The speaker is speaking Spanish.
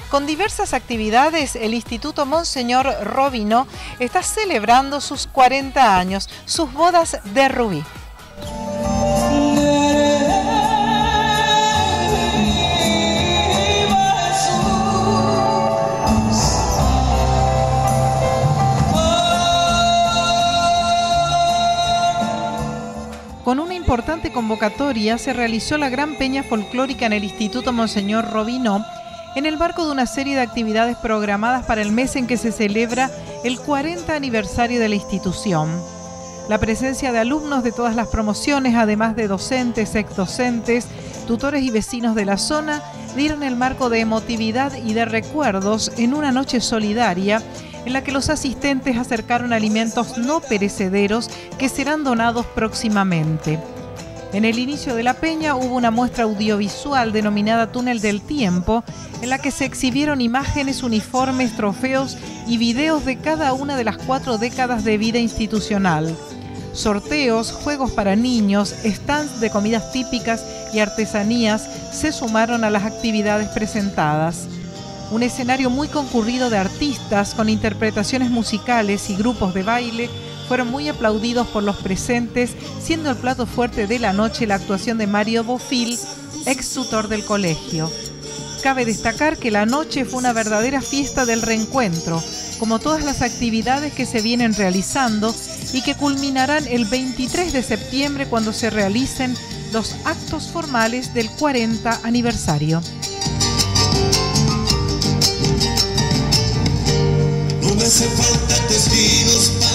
Con diversas actividades, el Instituto Monseñor Robinó está celebrando sus 40 años, sus bodas de rubí. Con una importante convocatoria se realizó la gran peña folclórica en el Instituto Monseñor Robinó, en el marco de una serie de actividades programadas para el mes en que se celebra el 40 aniversario de la institución. La presencia de alumnos de todas las promociones, además de docentes, exdocentes, tutores y vecinos de la zona, dieron el marco de emotividad y de recuerdos en una noche solidaria en la que los asistentes acercaron alimentos no perecederos que serán donados próximamente. En el inicio de la peña hubo una muestra audiovisual denominada Túnel del Tiempo, en la que se exhibieron imágenes, uniformes, trofeos y videos de cada una de las 4 décadas de vida institucional. Sorteos, juegos para niños, stands de comidas típicas y artesanías se sumaron a las actividades presentadas. Un escenario muy concurrido de artistas con interpretaciones musicales y grupos de baile fueron muy aplaudidos por los presentes, siendo el plato fuerte de la noche la actuación de Mario Bofill, ex tutor del colegio. Cabe destacar que la noche fue una verdadera fiesta del reencuentro, como todas las actividades que se vienen realizando y que culminarán el 23 de septiembre cuando se realicen los actos formales del 40 aniversario. No me hace falta testigos